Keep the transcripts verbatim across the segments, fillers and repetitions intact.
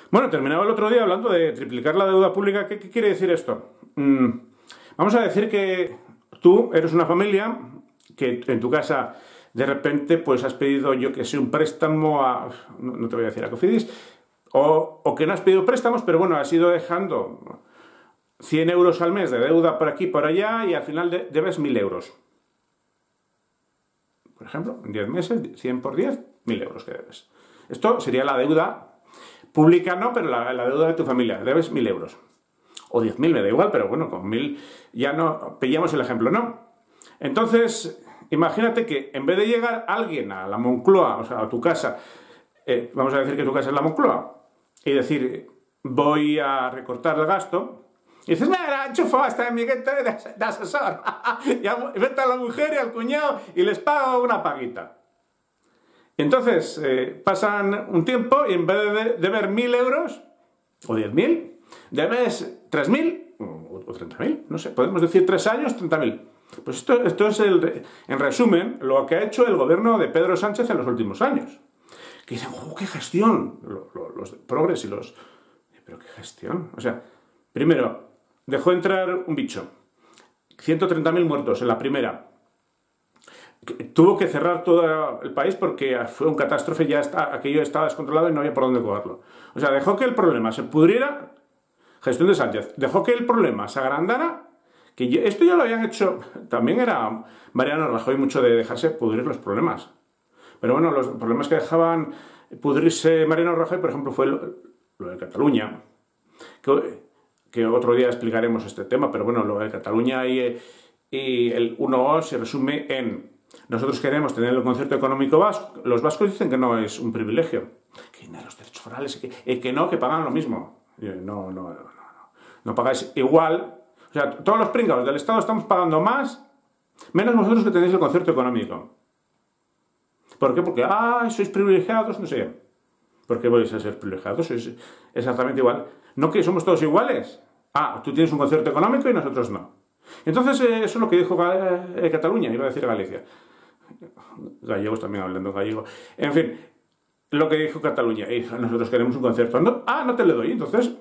Bueno, terminaba el otro día hablando de triplicar la deuda pública. ¿Qué, qué quiere decir esto? Mm, vamos a decir que tú eres una familia que en tu casa de repente pues has pedido, yo que sé, un préstamo a... No, no te voy a decir a Cofidis, o, o que no has pedido préstamos, pero bueno, has ido dejando cien euros al mes de deuda por aquí por allá y al final de, debes mil euros. Por ejemplo, en diez meses, cien por diez, mil euros que debes. Esto sería la deuda pública, no, pero la, la deuda de tu familia. Debes mil euros. O diez mil, me da igual, pero bueno, con mil ya no... Pillamos el ejemplo, ¿no? Entonces, imagínate que en vez de llegar alguien a la Moncloa, o sea, a tu casa, eh, vamos a decir que tu casa es la Moncloa, y decir, voy a recortar el gasto, y dices, mira, enchufo hasta el amiguete de, de asesor, y vete a la mujer y al cuñado y les pago una paguita. Entonces, eh, pasan un tiempo y en vez de deber mil euros, o diez mil, debes tres mil, o, o treinta mil, no sé, podemos decir tres años, treinta mil. Pues esto, esto es, el, en resumen, lo que ha hecho el gobierno de Pedro Sánchez en los últimos años. Que dicen, ¡oh, qué gestión! Los, los progres y los... ¿Pero qué gestión? O sea, primero, dejó entrar un bicho. ciento treinta mil muertos en la primera. Tuvo que cerrar todo el país porque fue un catástrofe, ya está, aquello estaba descontrolado y no había por dónde cogerlo. O sea, dejó que el problema se pudriera, gestión de Sánchez, dejó que el problema se agrandara, que esto ya lo habían hecho, también era Mariano Rajoy mucho de dejarse pudrir los problemas. Pero bueno, los problemas que dejaban pudrirse Mariano Rajoy, por ejemplo, fue lo, lo de Cataluña, que, que otro día explicaremos este tema, pero bueno, lo de Cataluña y, y el uno O se resume en... Nosotros queremos tener el concierto económico vasco. Los vascos dicen que no es un privilegio. Que no, los derechos forales, que, eh, que no, que pagan lo mismo. No, no, no, no. No pagáis igual. O sea, todos los pringados del Estado estamos pagando más, menos vosotros que tenéis el concierto económico. ¿Por qué? Porque, ah, sois privilegiados, no sé. ¿Por qué vais a ser privilegiados? Sois exactamente igual. ¿No que somos todos iguales? Ah, tú tienes un concierto económico y nosotros no. Entonces, eh, eso es lo que dijo eh, Cataluña, iba a decir Galicia. Gallegos también hablando gallego. En fin, lo que dijo Cataluña. Y nosotros queremos un concierto. No, ah, no te le doy. Entonces,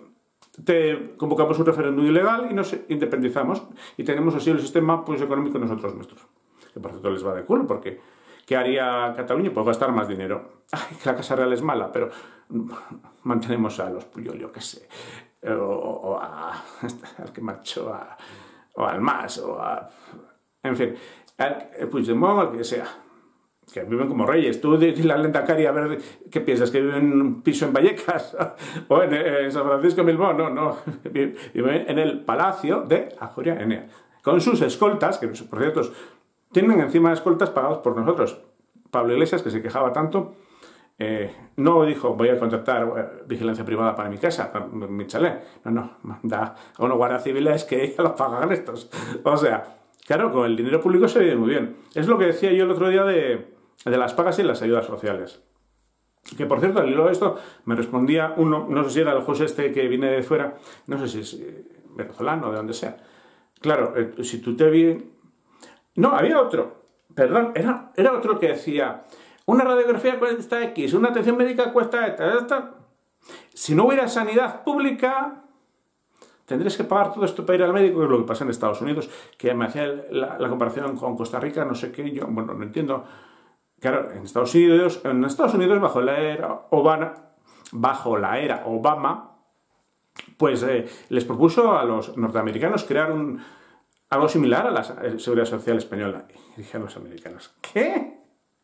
te convocamos un referéndum ilegal y nos independizamos. Y tenemos así el sistema pues, económico nosotros nuestros. Que por cierto les va de culo, porque ¿qué haría Cataluña? Pues gastar más dinero. Ay, que la Casa Real es mala, pero mantenemos a los Puyol, yo qué sé. O, o a, al que marchó a... o al MAS, o a... En fin, el Puigdemont, al que sea, que viven como reyes. Tú de la Lendakari, a ver, ¿qué piensas? ¿Que viven en un piso en Vallecas? ¿O en, en San Francisco de Bilbao? No, no, viven en el palacio de Ajuria Enea, con sus escoltas, que por cierto, tienen encima escoltas pagados por nosotros. Pablo Iglesias, que se quejaba tanto, Eh, no dijo, voy a contratar eh, vigilancia privada para mi casa, para mi chalet. No, no, manda a unos guardias civiles que ya los pagan estos. O sea, claro, con el dinero público se vive muy bien. Es lo que decía yo el otro día de, de las pagas y las ayudas sociales. Que por cierto, al hilo de esto, me respondía uno, no sé si era el José este que viene de fuera, no sé si es eh, venezolano o de donde sea. Claro, eh, si tú te vi... No, había otro, perdón, era, era otro que decía... Una radiografía cuesta X, una atención médica cuesta esta, esta. Si no hubiera sanidad pública, tendrías que pagar todo esto para ir al médico, que es lo que pasa en Estados Unidos, que me hacía la, la comparación con Costa Rica, no sé qué, yo, bueno, no entiendo. Claro, en Estados Unidos, en Estados Unidos bajo la era Obama, bajo la era Obama, pues eh, les propuso a los norteamericanos crear un, algo similar a la Seguridad Social Española. Y dije a los americanos, ¿qué?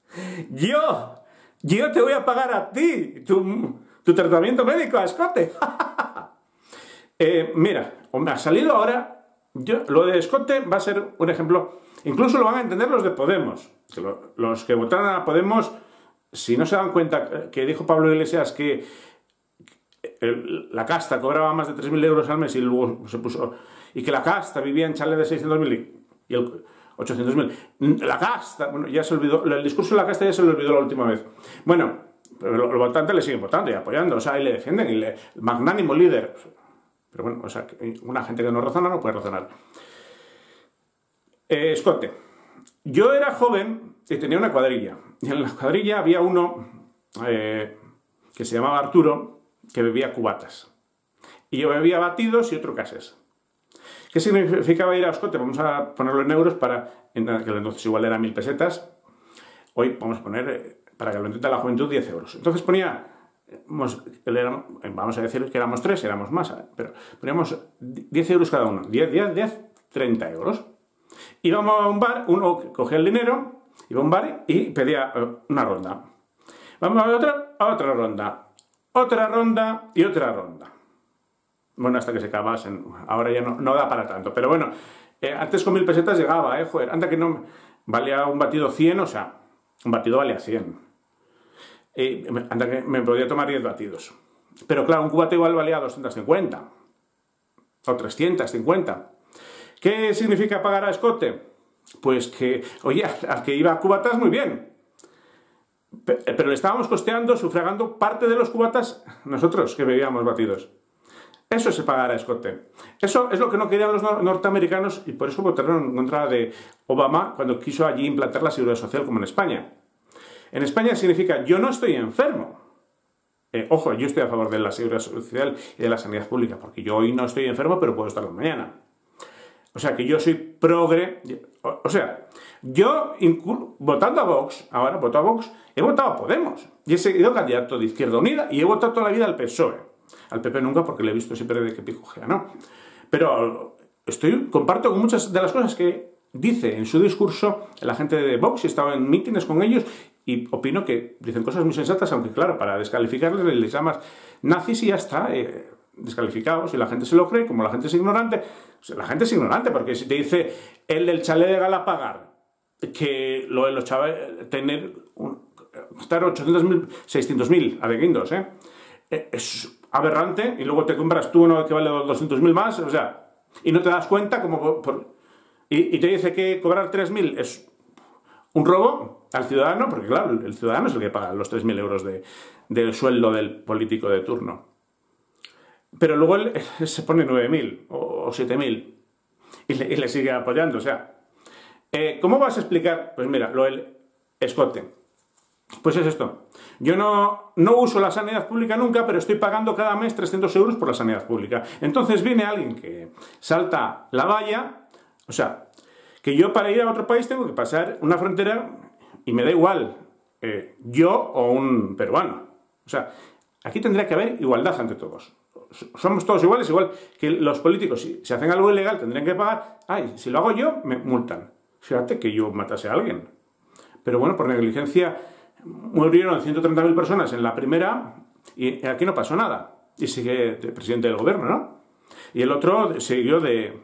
Yo, yo te voy a pagar a ti tu, tu tratamiento médico a escote. eh, mira, me ha salido ahora, yo, lo de escote va a ser un ejemplo, incluso lo van a entender los de Podemos. Que lo, los que votaron a Podemos, si no se dan cuenta que dijo Pablo Iglesias que el, la casta cobraba más de tres mil euros al mes y luego se puso, y que la casta vivía en chalet de seiscientos mil y, y el... ochocientos mil. La casta, bueno, ya se olvidó, el discurso de la casta ya se lo olvidó la última vez. Bueno, pero los votantes le siguen votando y apoyando, o sea, y le defienden, y le, el magnánimo líder. Pero bueno, o sea, una gente que no razona no puede razonar. Eh, escote. Yo era joven y tenía una cuadrilla. Y en la cuadrilla había uno eh, que se llamaba Arturo, que bebía cubatas. Y yo bebía batidos y otro casés. ¿Qué significaba ir a Escote? Vamos a ponerlo en euros para, en aquel entonces igual eran mil pesetas. Hoy vamos a poner, para que lo entienda la juventud, diez euros. Entonces ponía, vamos a decir que éramos tres, éramos más, pero poníamos diez euros cada uno. diez, diez, diez, treinta euros. Íbamos a un bar, uno cogía el dinero, iba a un bar y pedía una ronda. Vamos a otra, a otra ronda. Otra ronda y otra ronda. Bueno, hasta que se acabasen. Ahora ya no, no da para tanto. Pero bueno, eh, antes con mil pesetas llegaba, eh, joder. Anda que no valía un batido cien, o sea, un batido valía cien. Eh, anda que me podía tomar diez batidos. Pero claro, un cubata igual valía doscientos cincuenta. O trescientos cincuenta. ¿Qué significa pagar a Escote? Pues que, oye, al que iba a cubatas muy bien. Pero le estábamos costeando, sufragando parte de los cubatas nosotros, que bebíamos batidos. Eso es pagar a Escote. Eso es lo que no querían los norteamericanos y por eso votaron en contra de Obama cuando quiso allí implantar la seguridad social como en España. En España significa yo no estoy enfermo. Eh, ojo, yo estoy a favor de la seguridad social y de la sanidad pública, porque yo hoy no estoy enfermo, pero puedo estarlo mañana. O sea, que yo soy progre. O, o sea, yo, votando a Vox, ahora voto a Vox, he votado a Podemos. Y he seguido candidato de Izquierda Unida y he votado toda la vida al P S O E. Al P P nunca, porque le he visto siempre de que picojea, ¿no? Pero estoy, comparto con muchas de las cosas que dice en su discurso la gente de Vox. He estado en mítines con ellos y opino que dicen cosas muy sensatas, aunque claro, para descalificarles les llamas nazis y ya está, eh, descalificados, y la gente se lo cree. Como la gente es ignorante, la gente es ignorante, porque si te dice el del chalet de Galapagar, que lo de los chavales, tener, un, estar ochocientos mil, seiscientos mil adeguindos, ¿eh? Es aberrante, y luego te compras tú uno que vale doscientos mil más, o sea, y no te das cuenta como por, por, y, y te dice que cobrar tres mil es un robo al ciudadano, porque claro, el ciudadano es el que paga los tres mil euros de, del sueldo del político de turno. Pero luego él se pone nueve mil o siete mil y le, y le sigue apoyando, o sea, eh, ¿cómo vas a explicar? Pues mira, lo del Escote. Pues es esto. Yo no, no uso la sanidad pública nunca, pero estoy pagando cada mes trescientos euros por la sanidad pública. Entonces viene alguien que salta la valla, o sea, que yo para ir a otro país tengo que pasar una frontera y me da igual eh, yo o un peruano. O sea, aquí tendría que haber igualdad ante todos. Somos todos iguales, igual que los políticos, si, si hacen algo ilegal tendrían que pagar. Ay, si lo hago yo, me multan. Fíjate que yo matase a alguien. Pero bueno, por negligencia murieron ciento treinta mil personas en la primera y aquí no pasó nada. Y sigue de presidente del gobierno, ¿no? Y el otro siguió de...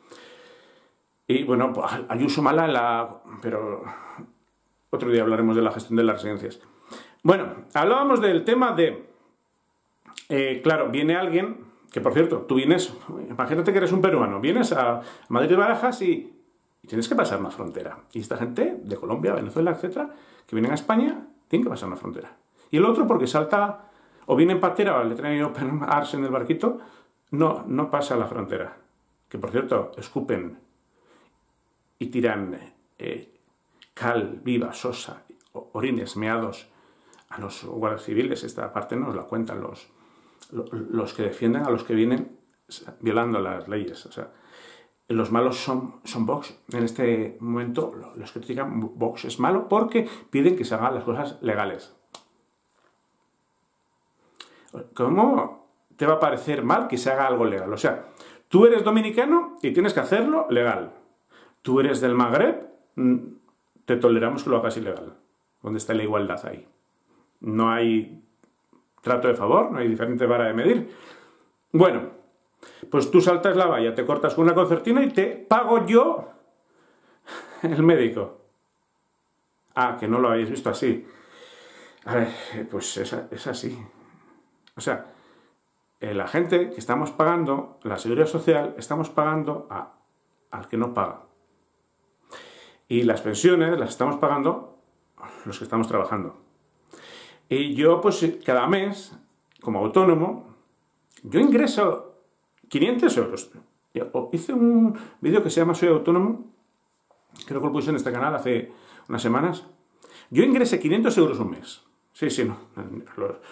Y bueno, pues, Ayuso mala en la... Pero otro día hablaremos de la gestión de las residencias. Bueno, hablábamos del tema de... Eh, claro, viene alguien, que por cierto, tú vienes... Imagínate que eres un peruano, vienes a Madrid de Barajas y... Y tienes que pasar una frontera. Y esta gente de Colombia, Venezuela, etcétera, que vienen a España, tienen que pasar una frontera. Y el otro, porque salta, o viene en patera, o le traen open arms en el barquito, no, no pasa la frontera. Que por cierto, escupen y tiran eh, cal, viva, sosa, orines, meados a los guardias civiles. Esta parte nos la cuentan los, los, los que defienden a los que vienen violando las leyes. O sea, los malos son, son Vox. En este momento los que critican Vox es malo porque piden que se hagan las cosas legales. ¿Cómo te va a parecer mal que se haga algo legal? O sea, tú eres dominicano y tienes que hacerlo legal. Tú eres del Magreb, te toleramos que lo hagas ilegal. ¿Dónde está la igualdad ahí? No hay trato de favor, no hay diferente vara de medir. Bueno, pues tú saltas la valla, te cortas con una concertina y te pago yo el médico. Ah, que no lo habéis visto así. A ver, pues es, es así. O sea, eh, la gente que estamos pagando, la seguridad social, estamos pagando a, al que no paga. Y las pensiones las estamos pagando los que estamos trabajando. Y yo, pues, cada mes, como autónomo, yo ingreso quinientos euros. Hice un vídeo que se llama Soy Autónomo, creo que lo puse en este canal hace unas semanas. Yo ingresé quinientos euros un mes. Sí, sí, no.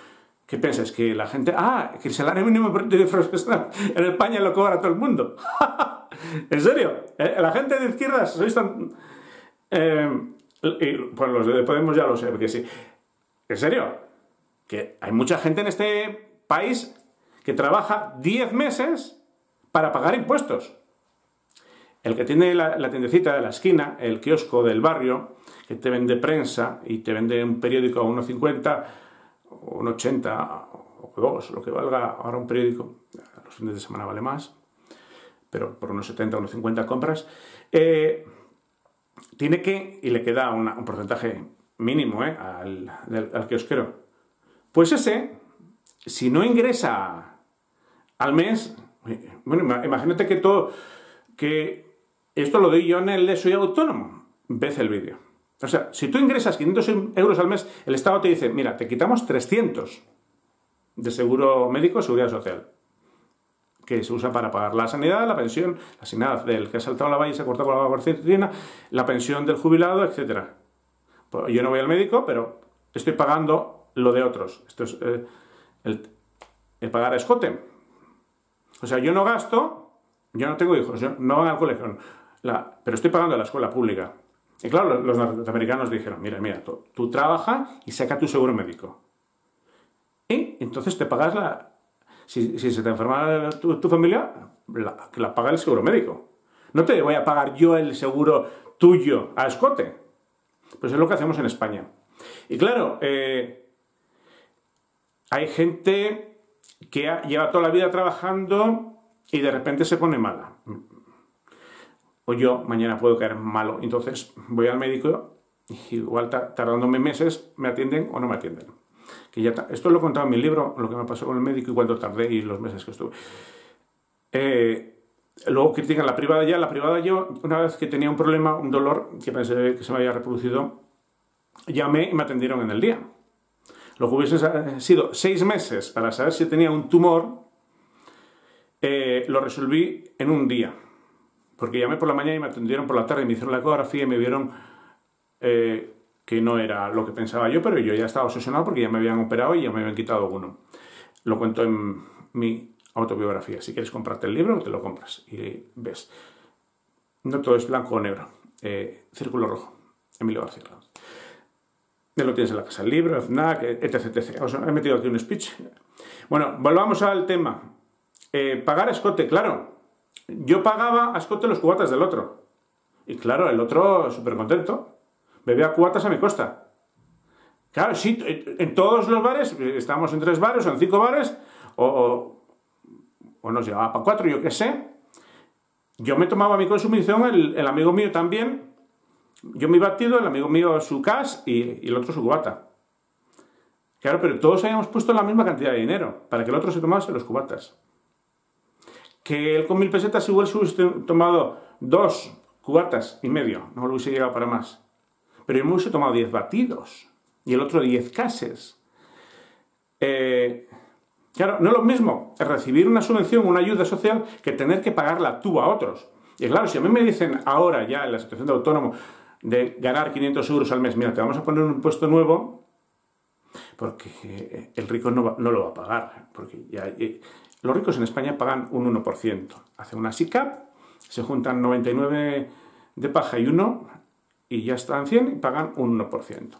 ¿Qué piensas? Que la gente... Ah, que el salario mínimo de profesional en España lo cobra todo el mundo. ¿En serio? ¿Eh? La gente de izquierdas sois tan... Eh, y, pues los de Podemos ya lo sé, porque sí. ¿En serio? Que hay mucha gente en este país que trabaja diez meses para pagar impuestos. El que tiene la, la tiendecita de la esquina, el kiosco del barrio, que te vende prensa y te vende un periódico a uno cincuenta, o uno ochenta, o dos, lo que valga ahora un periódico. Los fines de semana vale más, pero por unos setenta, unos cincuenta compras. Eh, tiene que, y le queda una, un porcentaje mínimo eh, al, del, al kiosquero. Pues ese, si no ingresa al mes, bueno, imagínate que todo, que esto lo doy yo en el de Soy Autónomo, ves el vídeo. O sea, si tú ingresas quinientos euros al mes, el Estado te dice, mira, te quitamos trescientos de seguro médico, seguridad social, que se usa para pagar la sanidad, la pensión, la sanidad del que ha saltado la valla y se ha cortado con la cortina, la pensión del jubilado, etcétera. Pues yo no voy al médico, pero estoy pagando lo de otros. Esto es eh, el, el pagar a escote. O sea, yo no gasto, yo no tengo hijos, yo no van al colegio, la, pero estoy pagando la escuela pública. Y claro, los norteamericanos dijeron, mira, mira, tú, tú trabaja y saca tu seguro médico. Y entonces te pagas la... Si, si se te enferma tu, tu familia, la, que la paga el seguro médico. No te voy a pagar yo el seguro tuyo a escote. Pues es lo que hacemos en España. Y claro, eh, hay gente que ha, lleva toda la vida trabajando y de repente se pone mala. O yo mañana puedo caer malo, entonces voy al médico y igual tardándome meses me atienden o no me atienden. Que ya esto lo he contado en mi libro, lo que me pasó con el médico y cuánto tardé y los meses que estuve. Eh, luego critican la privada ya. La privada yo, una vez que tenía un problema, un dolor que pensé que se me había reproducido, llamé y me atendieron en el día. Lo que hubiese sido seis meses para saber si tenía un tumor, eh, lo resolví en un día. Porque llamé por la mañana y me atendieron por la tarde y me hicieron la ecografía y me vieron eh, que no era lo que pensaba yo, pero yo ya estaba obsesionado porque ya me habían operado y ya me habían quitado uno. Lo cuento en mi autobiografía. Si quieres comprarte el libro, te lo compras y ves. No todo es blanco o negro. Eh, Círculo Rojo, Emilio García. Ya lo tienes en la casa, el libro, FNAC, etcétera, etcétera. Os he metido aquí un speech. Bueno, volvamos al tema. Eh, pagar a escote, claro. Yo pagaba a escote los cubatas del otro. Y claro, el otro súper contento. Bebía cubatas a mi costa. Claro, sí, en todos los bares, estábamos en tres bares o en cinco bares, o, o, o nos llevaba para cuatro, yo qué sé. Yo me tomaba mi consumición, el, el amigo mío también. Yo mi batido, el amigo mío su cas y, y el otro su cubata. Claro, pero todos habíamos puesto la misma cantidad de dinero para que el otro se tomase los cubatas. Que él con mil pesetas igual se hubiese tomado dos cubatas y medio, no lo hubiese llegado para más. Pero yo me hubiese tomado diez batidos y el otro diez cases. Eh, claro, no es lo mismo recibir una subvención, una ayuda social, que tener que pagarla tú a otros. Y claro, si a mí me dicen ahora ya en la situación de autónomo de ganar quinientos euros al mes, mira, te vamos a poner un impuesto nuevo, porque el rico no, va, no lo va a pagar, porque ya... Eh, los ricos en España pagan un uno por ciento. Hacen una SICAP, se juntan noventa y nueve de paja y uno, y ya están cien y pagan un uno por ciento.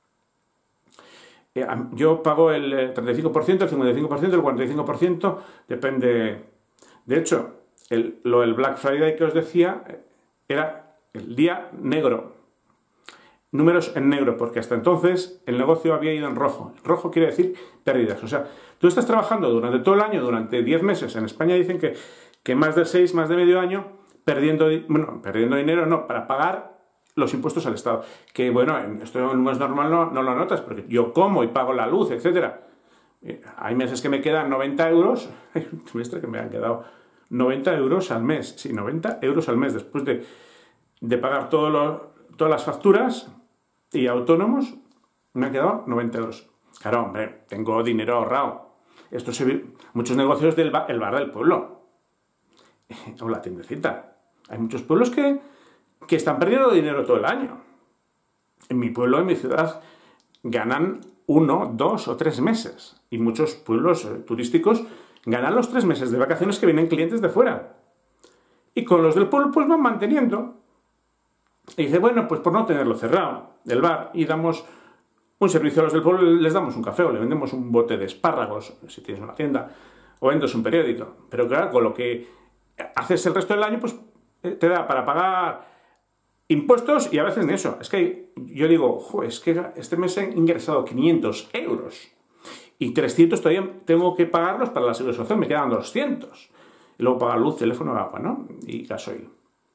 Eh, yo pago el treinta y cinco por ciento, el cincuenta y cinco por ciento, el cuarenta y cinco por ciento, depende... De hecho, el, lo del Black Friday que os decía era el día negro. Números en negro, porque hasta entonces el negocio había ido en rojo. Rojo quiere decir pérdidas. O sea, tú estás trabajando durante todo el año, durante diez meses. En España dicen que, que más de seis, más de medio año, perdiendo, bueno, perdiendo dinero, no, para pagar los impuestos al Estado. Que bueno, esto no es normal, no, no lo notas, porque yo como y pago la luz, etcétera. Hay meses que me quedan noventa euros, hay un trimestre que me han quedado noventa euros al mes. Sí, noventa euros al mes, después de, de pagar todo lo, todas las facturas y autónomos, me han quedado noventa euros. Claro, hombre, tengo dinero ahorrado. Esto se ve, muchos negocios del bar, el bar del pueblo. O la tiendecita. Hay muchos pueblos que, que están perdiendo dinero todo el año. En mi pueblo, en mi ciudad, ganan uno, dos o tres meses. Y muchos pueblos eh, turísticos ganan los tres meses de vacaciones que vienen clientes de fuera. Y con los del pueblo pues van manteniendo. Y dice, bueno, pues por no tenerlo cerrado, el bar, y damos un servicio a los del pueblo, les damos un café o le vendemos un bote de espárragos, si tienes una tienda, o vendes un periódico. Pero claro, con lo que haces el resto del año, pues te da para pagar impuestos y a veces ni eso. Es que yo digo, joder, es que este mes he ingresado quinientos euros y trescientos todavía tengo que pagarlos para la seguridad social, me quedan doscientos. Y luego pagar luz, teléfono, agua, ¿no? Y gasoil.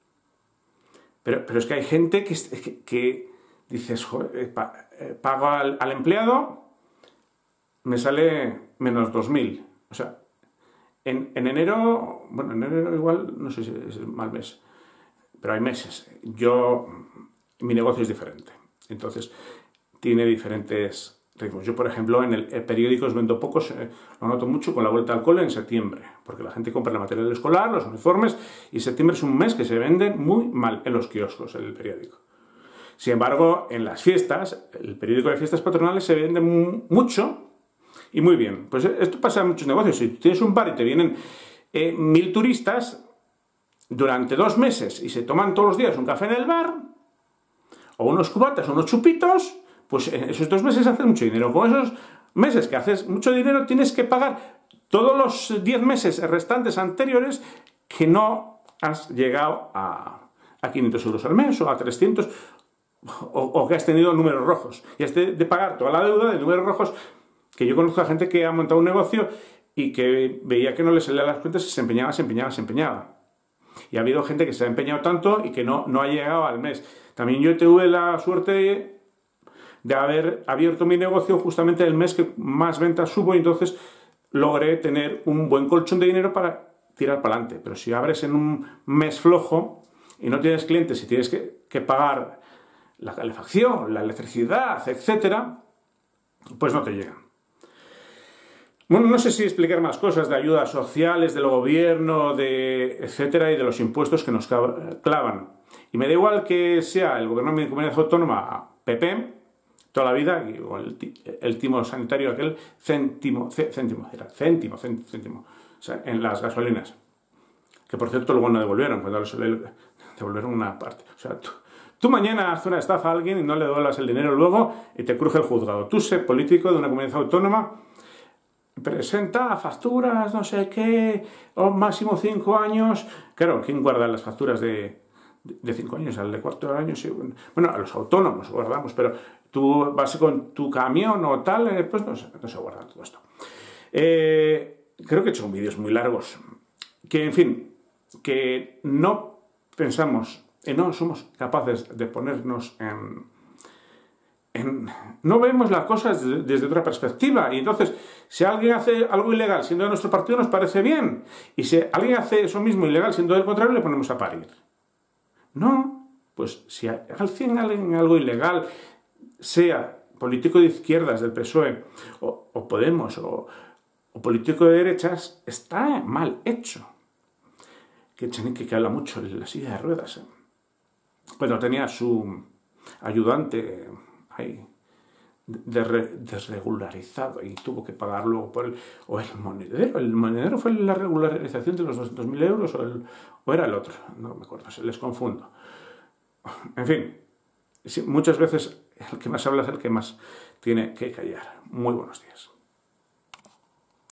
Pero, pero es que hay gente que, que, que dices, joder, pago al, al empleado, me sale menos dos mil. O sea, en, en enero, bueno, en enero igual, no sé si es el mal mes, pero hay meses. Yo, mi negocio es diferente. Entonces, tiene diferentes ritmos. Yo, por ejemplo, en el, el periódicos vendo pocos, eh, lo noto mucho con la vuelta al cole en septiembre, porque la gente compra el material escolar, los uniformes, y septiembre es un mes que se vende muy mal en los kioscos, el periódico. Sin embargo, en las fiestas, el periódico de fiestas patronales se vende mucho y muy bien. Pues esto pasa en muchos negocios. Si tienes un bar y te vienen eh, mil turistas durante dos meses y se toman todos los días un café en el bar, o unos cubatas o unos chupitos, pues en esos dos meses haces mucho dinero. Con esos meses que haces mucho dinero tienes que pagar todos los diez meses restantes anteriores que no has llegado a, a quinientos euros al mes o a trescientos, o, o que has tenido números rojos. Y has de, de pagar toda la deuda de números rojos, que yo conozco a gente que ha montado un negocio y que veía que no le salían las cuentas y se empeñaba, se empeñaba, se empeñaba. Y ha habido gente que se ha empeñado tanto y que no, no ha llegado al mes. También yo tuve la suerte de haber abierto mi negocio justamente el mes que más ventas hubo y entonces logré tener un buen colchón de dinero para tirar para adelante. Pero si abres en un mes flojo y no tienes clientes y tienes que, que pagar la calefacción, la electricidad, etcétera, pues no te llegan. Bueno, no sé si explicar más cosas de ayudas sociales, del gobierno, de etcétera, y de los impuestos que nos clavan. Y me da igual que sea el gobierno de mi comunidad autónoma P P, toda la vida, o el, el timo sanitario aquel, céntimo, céntimo, era céntimo, céntimo, o sea, en las gasolinas. Que por cierto luego no devolvieron, cuando les devolvieron una parte. O sea, tú, tú mañana haces una estafa a alguien y no le devuelvas el dinero luego y te cruje el juzgado. Tú sé político de una comunidad autónoma, presenta facturas, no sé qué, o máximo cinco años. Claro, ¿quién guarda las facturas de, de cinco años? Al de cuatro años, sí. Bueno, a los autónomos guardamos, pero tú vas con tu camión o tal, eh, pues no, no se guarda todo esto. Eh, creo que he hecho vídeos muy largos, que en fin, que no pensamos, y no somos capaces de ponernos en... En, no vemos las cosas desde, desde otra perspectiva y entonces si alguien hace algo ilegal siendo de nuestro partido nos parece bien y si alguien hace eso mismo ilegal siendo del contrario le ponemos a parir. No, pues si alguien hace algo ilegal, sea político de izquierdas del P S O E o, o Podemos o, o político de derechas, está mal hecho. Que Echenique, que habla mucho en la silla de ruedas, ¿eh? Bueno, tenía su ayudante ahí desregularizado y tuvo que pagar luego por el, o el monedero. ¿El monedero fue la regularización de los doscientos mil euros o, el, o era el otro? No me acuerdo, se les confundo. En fin, sí, muchas veces el que más habla es el que más tiene que callar. Muy buenos días.